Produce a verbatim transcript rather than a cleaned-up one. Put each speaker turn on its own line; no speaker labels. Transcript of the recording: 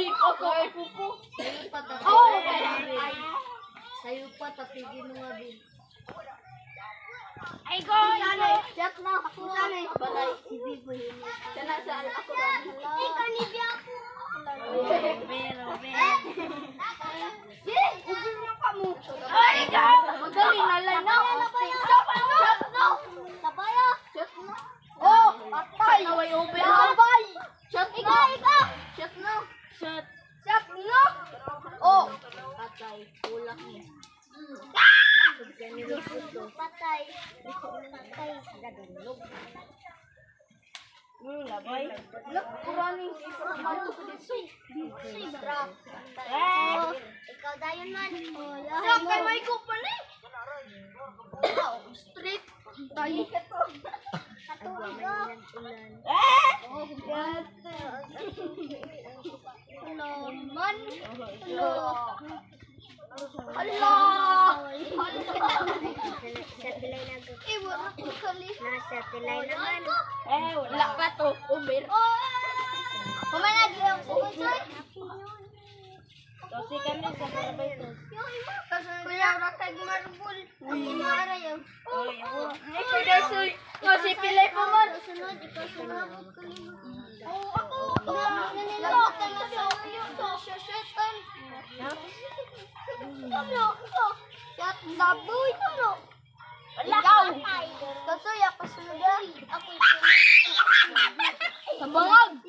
Ay, ako ay pupo.
Sa'yo pa tapigin
Oh,
mo nga bin. Sa'yo pa tapigin mo nga bin.
Ay, go!
Chat na. Ako sana eh. Balay. Si Bibo yun.
Sana sa ako ba?
Ikaw ni Biako.
Pero,
Eh, ubin na ka mo.
Ay, go!
Magaling na lang na.
Stop, ano?
Chat na. Tabaya. Chat na.
Oh, atay! Naway open na.
Tabay. Chat na. Ikaw, ikaw. Chat na.
Shot.
Chat na. Oh. Patay. Kulak niya. Patay. Patay. Gadulog.
Hmm, labay.
Look, kumaning informato ko dito. Dito, bra.
Eh!
Ikaw dayon man.
Stop kay may kupon eh!
Street. Tayo ka to. Katuloy ko.
Eh!
Oh, God. Hello, man. Hello. Hello. Eh, wala ko kali. Nasa tilay naman.
Eh, wala ka to. Uber.
Kumanag yung sponsor.
Kasi kami sa barabay to.
Kuya, rakag marbol. Ang imara yun.
Oh, yun. Ay, pwede soy. Kasi pilay pa man.
Sunod, ikaw sumabot ka nila. Oo, ako. Lagot ka na sa uyo. Sa shashetan. Ano? Shot baboy. Ano?
Ikaw.
Kasi ako sunod. Ako sunod.
Sa bangag.